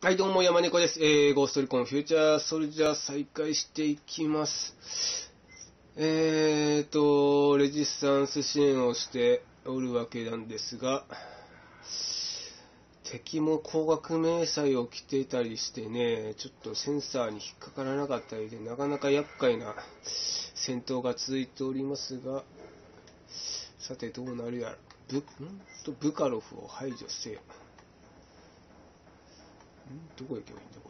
はい、どうも、山猫です。ゴーストリコンフューチャーソルジャー再開していきます。レジスタンス支援をしておるわけなんですが、敵も光学迷彩を着ていたりしてね、ちょっとセンサーに引っかからなかったりで、なかなか厄介な戦闘が続いておりますが、さてどうなるやら。ブカロフを排除せよ。どこ行けばいいんだこ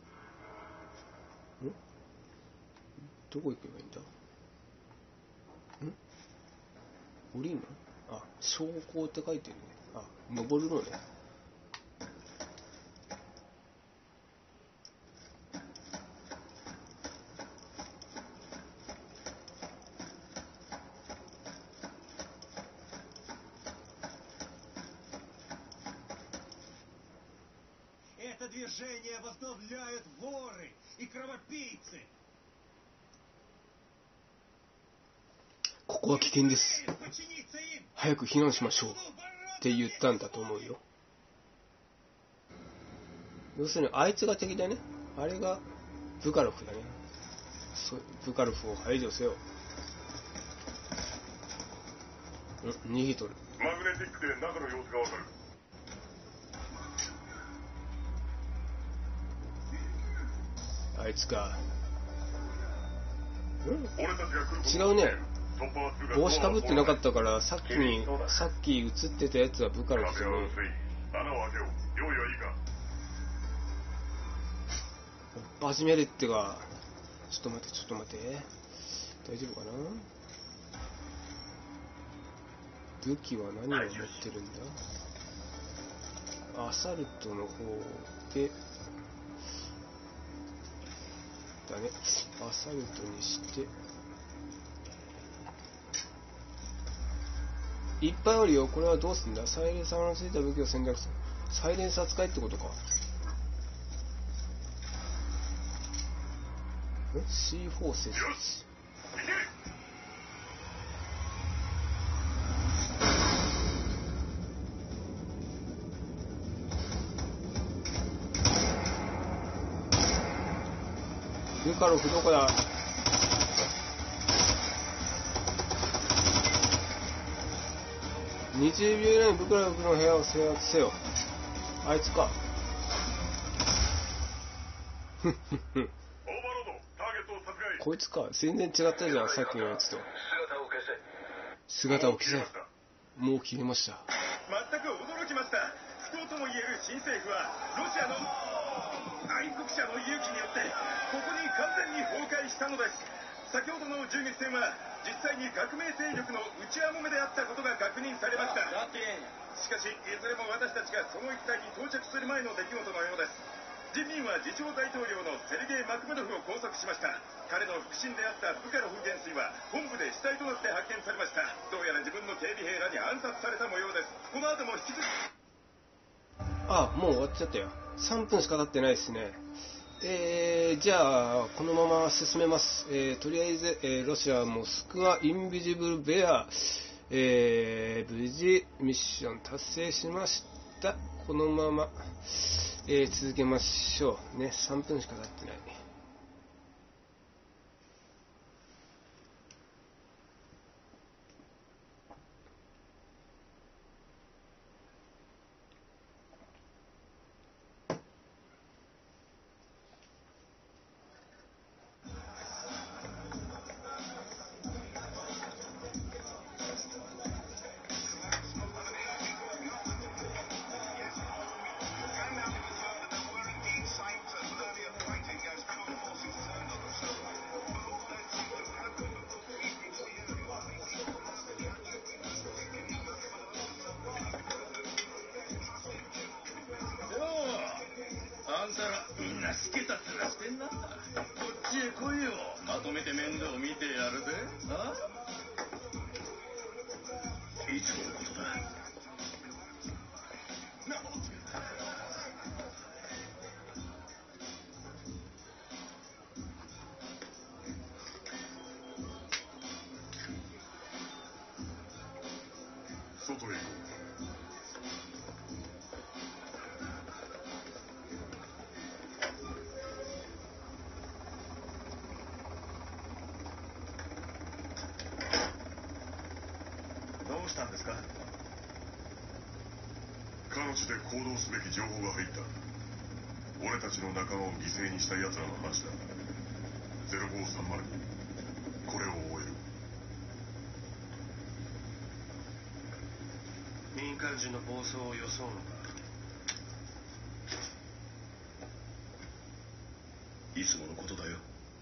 れ。どこ行けばいいんだ。降りるの？あ、昇降って書いてるね。あ、登るのね。 Это движение возглавляют воры и кровопийцы. ここは危険です。早く避難しましょうって言ったんだと思うよ。要するにあいつが敵だね。あれがブカロフだね。ブカロフを排除せよ。逃げとる。 マグネティックで中の様子がわかる。 あいつか。違ううね。帽子かぶってなかったから、さっき映ってたやつはブカロフじゃねえ。 穴を開けよう。用意はいいか。 始めるってか。ちょっと待って。大丈夫かな。武器は何を持ってるんだ。アサルトの方でだね。アサルトにしていっぱいあるよ。これはどうすんだ。サイレンサーのついた武器を選択する。サイレンサー使いってことか。C4 設置。ブカロフどこだ。20秒以内にブカロフの部屋を制圧せよ。あいつか。こいつか。全然違ったじゃん、さっきのやつと。姿を消せ。もう消えました。 全く驚きました。不幸とも言える新政府はロシアの愛国者の勇気によってここに完全に崩壊したのです。先ほどの銃撃戦は実際に革命勢力の内輪もめであったことが確認されました。しかしいずれも私たちがその一帯に到着する前の出来事のようです。人民は自称大統領のセルゲイ・マクメドフを拘束しました。彼の腹心であったブカロフ元帥は本部で死体となって発見されました。どうやら自分の警備兵らに暗殺された模様です。この後も引き続き。 あ、もう終わっちゃったよ。3分しか経ってないですね。じゃあこのまま進めます。とりあえず、ロシアモスクワインビジブルベア、無事ミッション達成しました。このまま、続けましょうね。3分しか経ってない。 あんたらみんなスケタツラしてんな。こっちへ来いよ。まとめて面倒見てやるぜ。いつものことだ。 外へ行こう。 彼女で行動すべき情報が入った。俺たちの仲間を犠牲にした奴らの話だ。0530、これを終える。 民間人の暴走を装うのか。 いつものことだよ。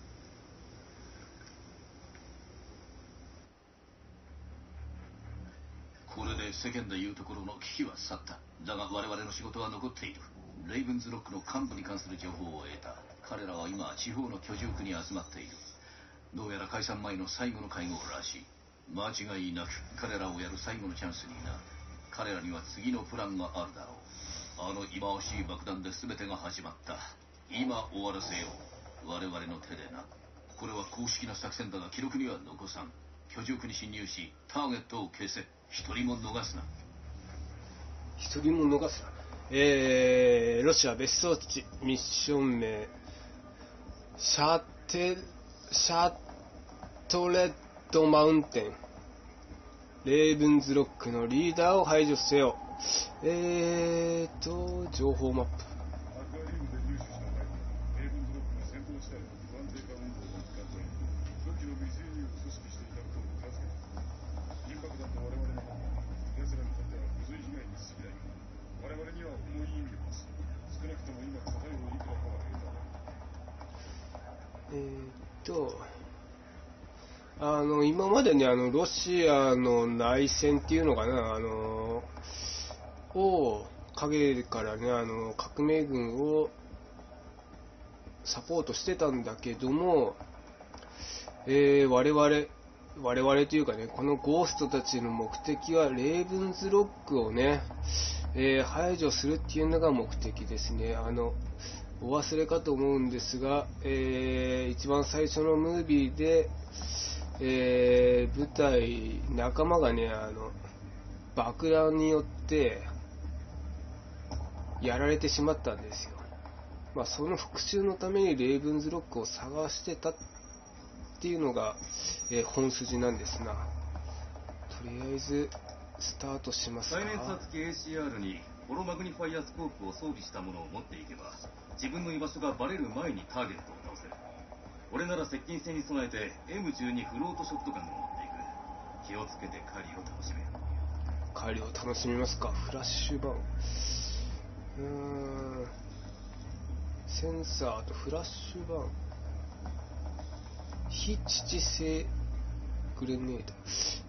これで世間でいうところの危機は去った。だが我々の仕事は残っている。レイブンズロックの幹部に関する情報を得た。彼らは今地方の居住区に集まっている。どうやら解散前の最後の会合らしい。間違いなく彼らをやる最後のチャンスになる。彼らには次のプランがあるだろう。あの忌まわしい爆弾で全てが始まった。今終わらせよう。我々の手でな。これは公式な作戦だが記録には残さん。居住区に侵入しターゲットを消せ。一人も逃すな。 一人も逃すな。ロシア別荘地ミッション名シャトレットマウンテン。レイブンズロックのリーダーを排除せよ。情報マップ。 アクアリウムで入手したバイク、レイブンズロックが戦闘地帯の不安定化運動を使って初期の未成入を組織していたことを裏付けた。緊迫だった我々の方が奴らにとっては不随被害に過ぎないが、我々には重い意味を持つ。少なくとも今答えをいくらかは得た。 今までね、ロシアの内戦っていうのかな、を陰からね、革命軍をサポートしてたんだけども、我々というかね、このゴーストたちの目的はレイブンズロックをね、排除するっていうのが目的ですね。お忘れかと思うんですが、一番最初のムービーで、舞台仲間がね、爆弾によってやられてしまったんですよ。その復讐のためにレイブンズロックを探してたっていうのが、本筋なんですな。とりあえずスタートしますか。 再熱圧機 ACR にホロマグニファイアスコープを装備したものを持っていけば、自分の居場所がバレる前にターゲットを倒せる。俺なら接近戦に備えて M12 フロートショットガンを持っていく。気をつけて狩りを楽しめ。 狩りを楽しみますか。フラッシュバン、センサーとフラッシュバン、非致死性グレネード。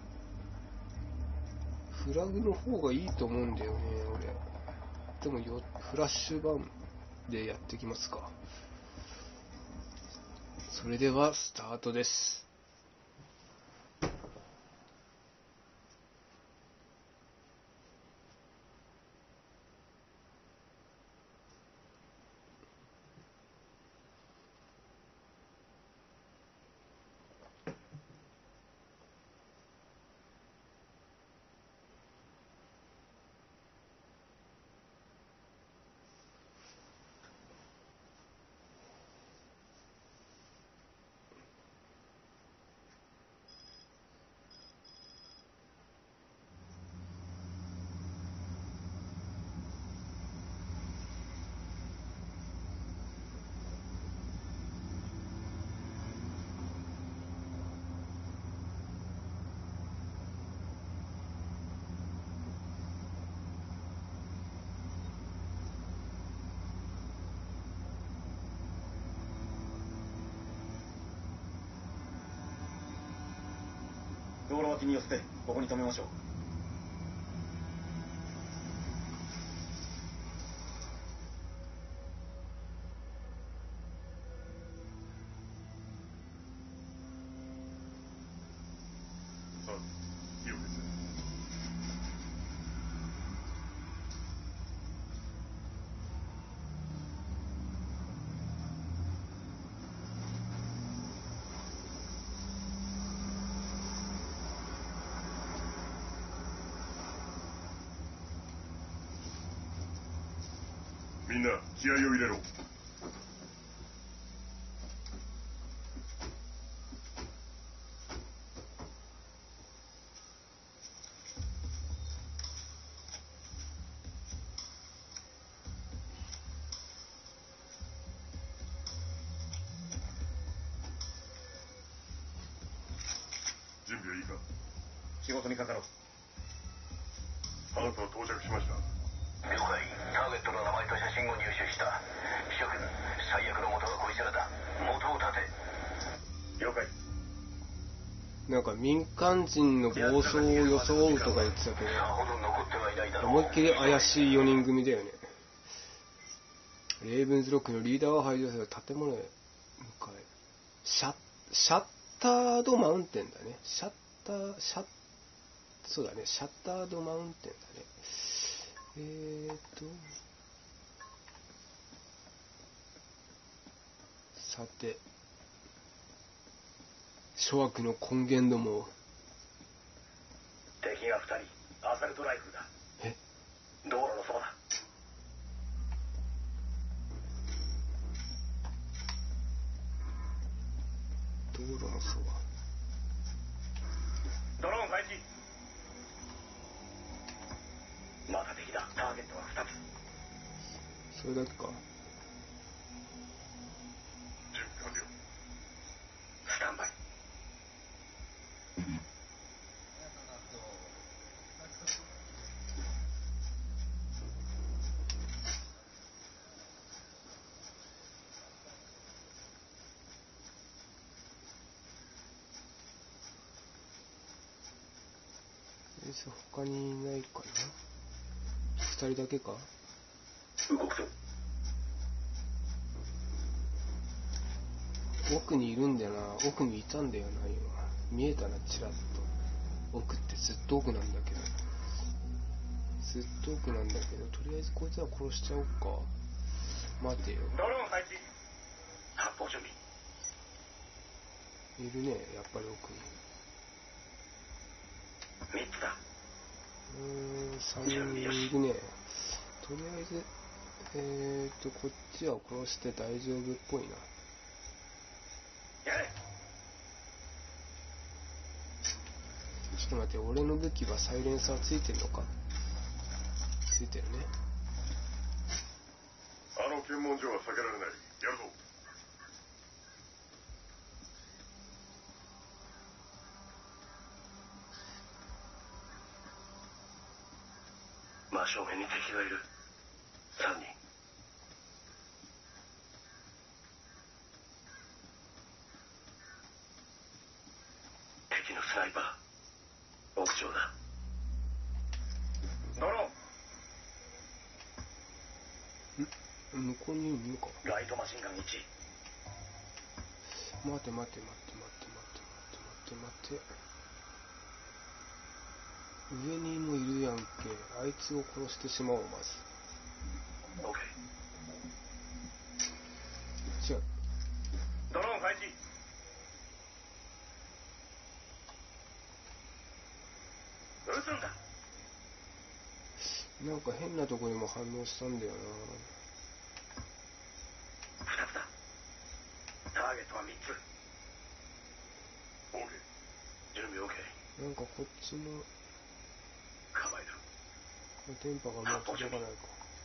フラグの方がいいと思うんだよね、俺。でもフラッシュバンでやってきますか。それではスタートです。 道路脇に寄せてここに止めましょう。 さあ、火を消せ。みんな気合を入れろ。 でいいか。 仕事にかかろう。 ハントは到着しました。 了解。ターゲットの名前と写真を入手した。諸君、最悪の元はこいつらだ。元を立て。 了解。 なんか民間人の暴走を装うとか言ってたけさほど残ってはいないだど、 ろう。 思いっきり怪しい4人組だよね。レイブンズロックのリーダーを排除する建物へ向かえ。シャッタードマウンテンだね。そうだね、シャッタードマウンテンだね。さて、諸悪の根源どもを。 敵が2人、アサルトライフルだ。 え、 道路のそばだ。 道路のそば。 ドローン開始。また敵だ。ターゲットは2つ。 それだけか。 準備完了。 スタンバイ。 他にいないかな。2人だけか。 動くぞ。 奥にいるんだよな。奥にいたんだよな、今。見えたな、ちらっと。奥ってずっと奥なんだけど。ずっと奥なんだけど、とりあえずこいつは殺しちゃおうか。待てよ。 ドローン配置。発砲準備。 いるね、やっぱり奥に。 3つだ。 3人いるね。とりあえず、こっちは殺して大丈夫っぽいな。 やれ。 ちょっと待って、俺の武器はサイレンサーついてんのか？ついてるね。 あの検問所は避けられない。やるぞ。 真正面に敵がいる。3人。敵のスナイパー。屋上だ。ドローン。 向こうにいるのか。 ライトマシンガン1。 待て。上にもいるやんけ。あいつを殺してしまおう、まず。 オッケ違う。 ー。ドローン開始。撃つんだ。 なんか変なとこにも反応したんだよな。 2つだ。ターゲットは3つ。 オーケー。 準備 OK。 なんかこっちの構える。 電波がもう届かないか。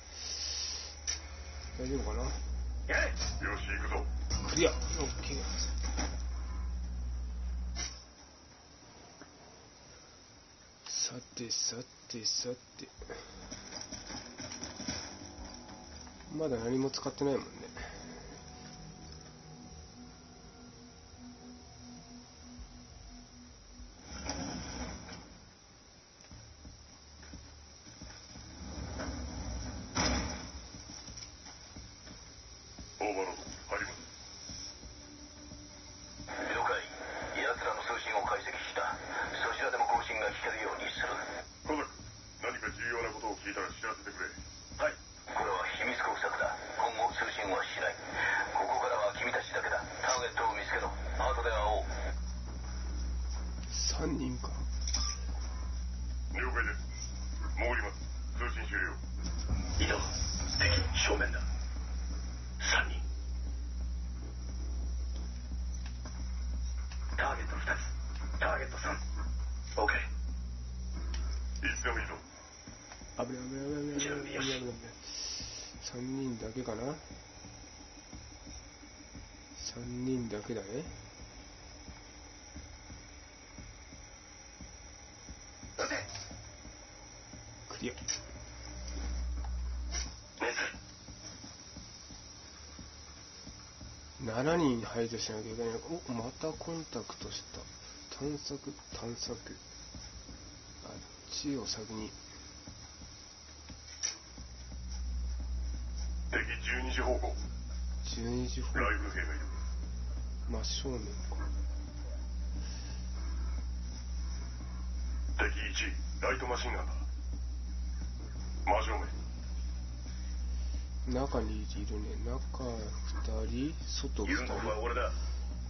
大丈夫かな。 やれ。 よし、行くぞ。 クリア。オッケー。さて。まだ何も使ってないもんね。 オーバーロード、入ります。 了解。奴らの通信を解析した。そちらでも更新が聞けるようにする。 小崎、何か重要なことを聞いたら知らせてくれ。 はい。 これは秘密工作だ。今後通信はしない。ここからは君たちだけだ。ターゲットを見つけろ。後で会おう。 3人か。 了解です。潜ります。通信終了。 移動。敵正面だ。3人。ターゲット2つ。ターゲット3。OK。 いつでもいいぞ。 危ない。3人だけかな。3人だけだね。 いや7人排除しなきゃいけないのか。お、またコンタクトした。探索。あっちを先に。 敵12時方向。 12時方向。 ライフル兵がいる。 真正面か。 敵1、ライトマシンガンだ。真正面。 中にいるね。中2人、外2人。 ユンコフは俺だ。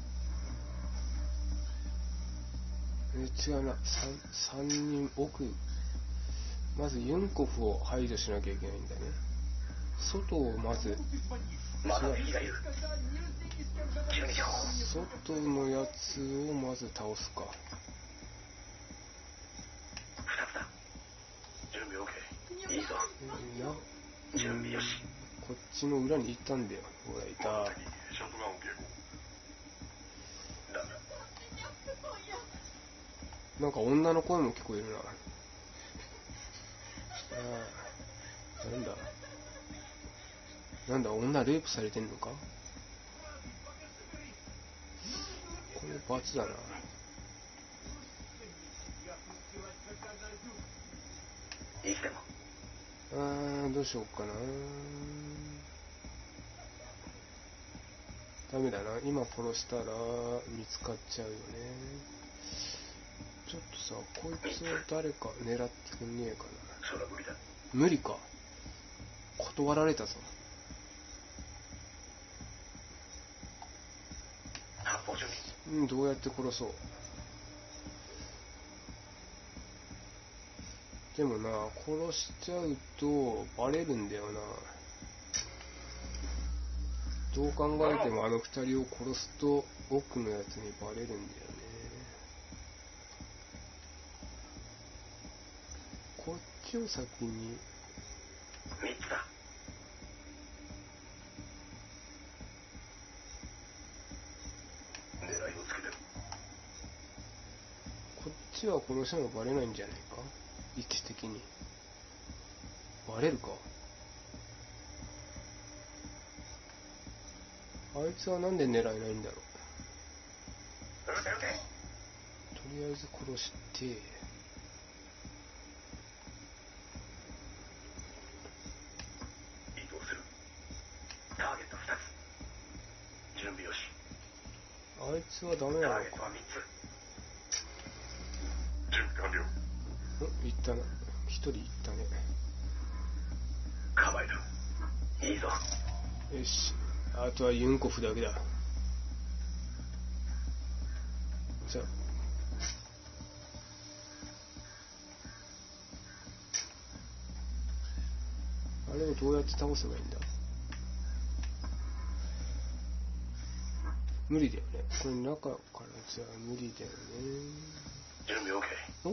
違うな。3人奥。まずユンコフを排除しなきゃいけないんだね。外をまず。 まだ敵がいる。12時方向。 外のやつをまず倒すか。 2つだ。準備 OK。いいぞ。準備よし。 こっちの裏に行ったんだよ。ほら、いた。 ショットガンを警護。 だがなんか女の声も聞こえるな。なんだ、女レイプされてんのか。これ罰だな。 生きてもどうしようかな。ダメだな。今殺したら見つかっちゃうよね。ちょっとさ、こいつを誰か狙ってくんねえかな。 それは無理だ。 無理か。断られたぞ。 発砲準備。 どうやって殺そう。でもな、殺しちゃうとバレるんだよな。どう考えてもあの二人を殺すと奥のやつにバレるんだよね。こっちを先に。 3つだ。狙いをつけてる。 こっちは殺してもバレないんじゃないか、位置的に。バレるか。あいつはなんで狙えないんだろう。 撃て撃て。 とりあえず殺して、 移動する。ターゲット2つ。準備よし。 あいつはダメなのか。 ターゲットは3つ。 準備完了。 行ったな。一人行ったね。 構える。いいぞ。 よし。あとはユンコフだけだ。じゃあれをどうやって倒せばいいんだ。無理だよね。これ中からじゃ無理だよね。 準備 OK。 お、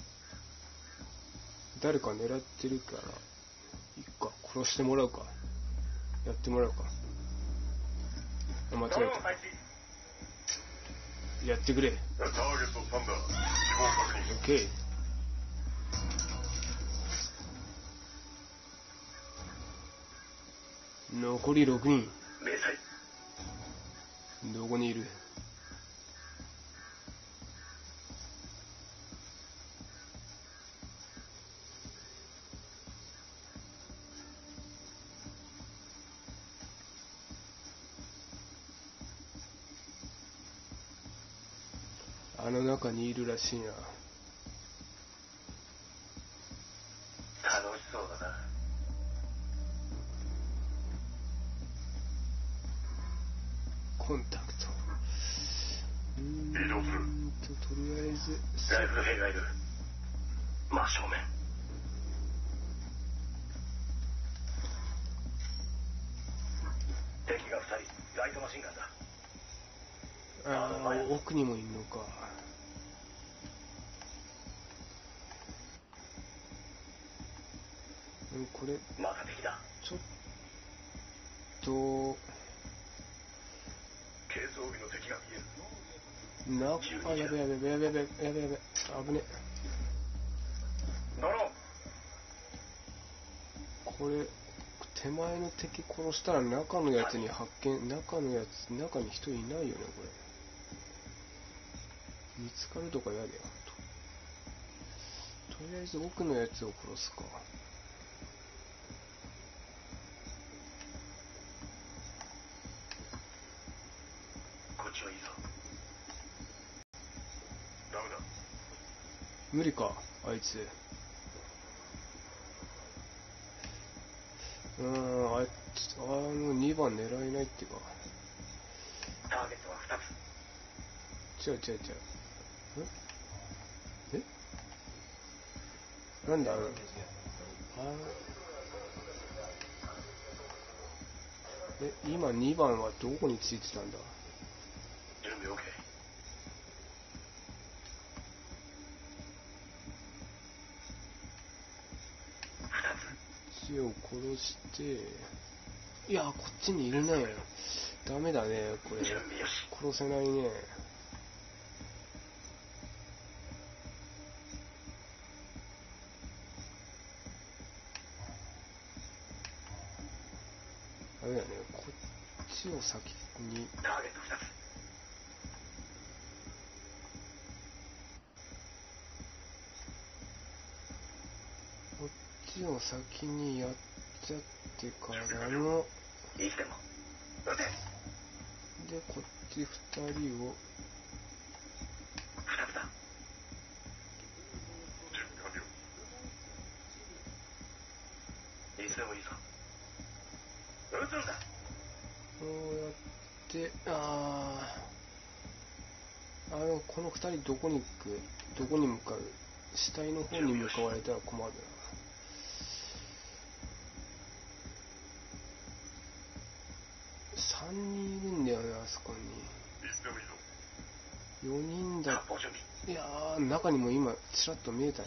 誰か狙ってるからいいか、殺してもらうか、やってもらうか。あ、間違えた。やってくれ。 ターゲット3だ。死亡確認。 オッケー。残り6人。 明細。 どこにいる。あの中にいるらしいな。 楽しそうだな。 コンタクト。 移動する。 とりあえずライフル兵がいる。真正面。敵が2人。ライトマシンガンだ。 奥にもいるのか。これまた敵だ。 ちょっと軽装備の敵が見える。 あ、やべ危ね。 ドロこれ手前の敵殺したら中のやつに発見、中に人いないよね。これ見つかるとか嫌だよ。とりあえず奥のやつを殺すか。 こっちはいいぞ。ダメだ。 無理かあいつ。あの2番狙えないっていうか。 ターゲットは2つ。 違う。なんだ今2番はどこについてたんだ。 準備 OK。 1を殺して、いやこっちにいるね。ダメだねこれ。殺せないね。ダメだね。こっちを先に。 ターゲット2つ。 こっちを先にやっちゃってからの。 いつでも撃て。 でこっち2人を。 2つだ。 準備完了。 いつでもいいぞ。撃つんだ。 こうやってこの2人どこに行く、どこに向かう。死体の方に向かわれたら困るな。3人いるんだよねあそこに。 いつでもいいぞ。 4人だ。 発砲準備。 いや中にも今ちらっと見えたね。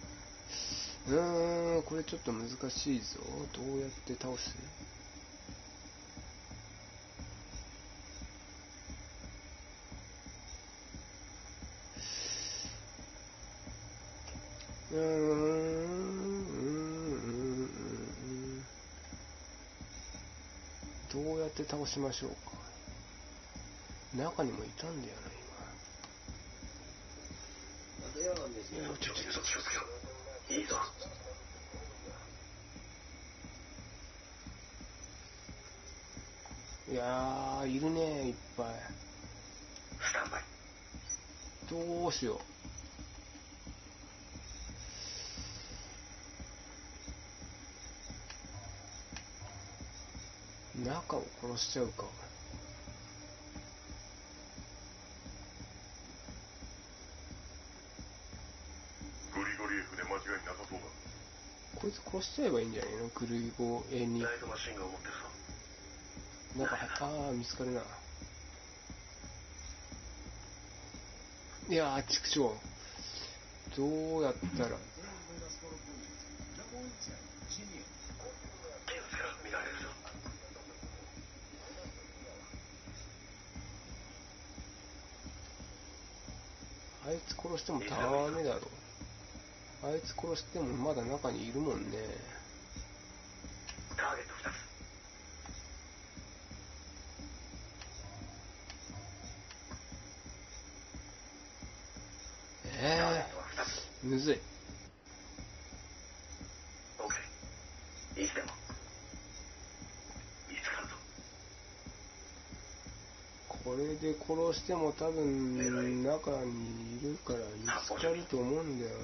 これちょっと難しいぞ。どうやって倒す。どうやって倒しましょうか。中にもいたんだよな今。 気をつけろ。いいぞ。 いやいるねいっぱい。 スタンバイ。 どうしよう。中を殺しちゃうか。 グリゴリエフで間違いなさそうだ。 こいつ殺しちゃえばいいんじゃないの。グリゴエに。 ナイトマシンガンを持ってるぞ。 見つかるな。いや畜生。どうやったら。 気をつけろ。見られるぞ。 あいつ殺してもダメだろ。あいつ殺してもまだ中にいるもんね。 ターゲット2つ。 むずい。 OK。いつでも見つかるぞ。 これで殺しても多分中にいるから見つかると思うんだよね。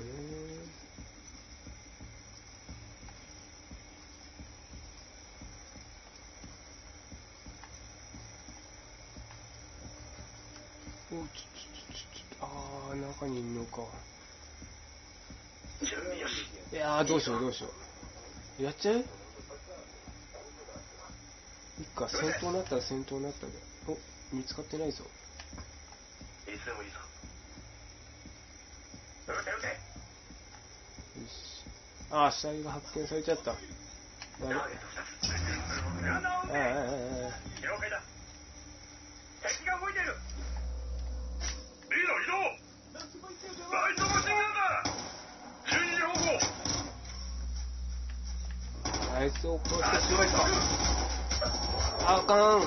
中にいるのか。 準備よし。 いやどうしよう。やっちゃう。いっか、戦闘になったら戦闘になったで。見つかってないぞ。 いつでもいいぞ。撃て。 よし。死体が発見されちゃった。 ターゲット2つ。ランナーを撃て。了解だ。敵が動いている。 リード移動。ライトマシンガンだ。12時方向。 はいあいつを殺してしまうか。あかん。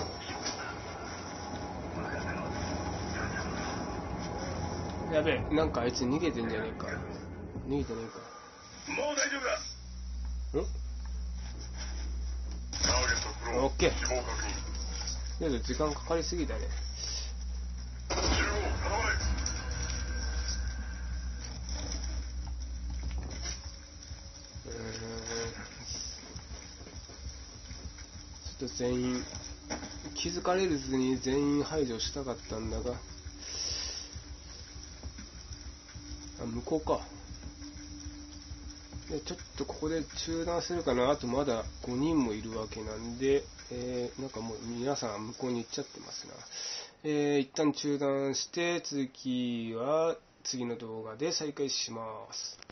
やべえ、なんかあいつ逃げてんじゃねえか。逃げてねえか。 もう大丈夫だ。 ターゲットクローン、 オッケー。 希望確認。 けど時間かかりすぎだね。 中央、固まれ。 ちょっと全員気づかれずに全員排除したかったんだが、向こうか。でちょっとここで中断するかな。あとまだ5人もいるわけなんで、なんかもう皆さん向こうに行っちゃってますな。一旦中断して、続きは次の動画で再開します。